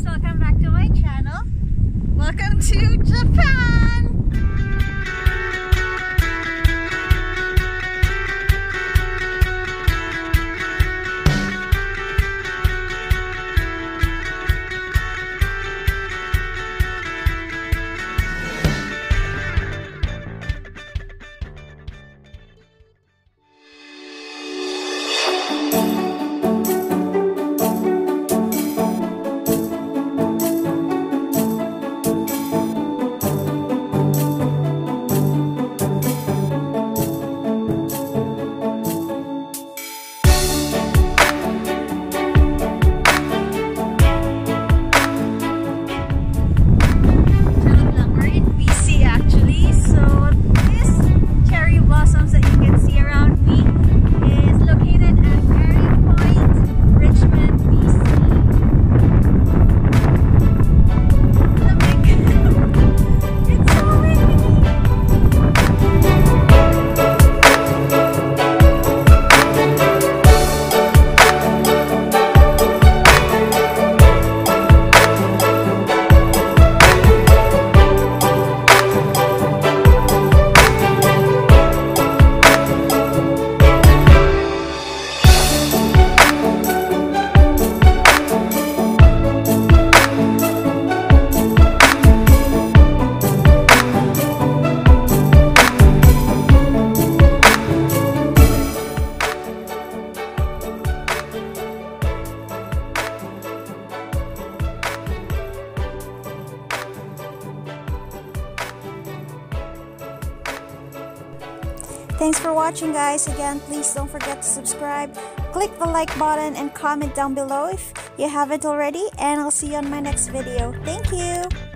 guys, welcome back to my channel. Welcome to Japan! Thanks for watching, guys. Again, please don't forget to subscribe, click the like button, and comment down below if you haven't already, and I'll see you on my next video. Thank you!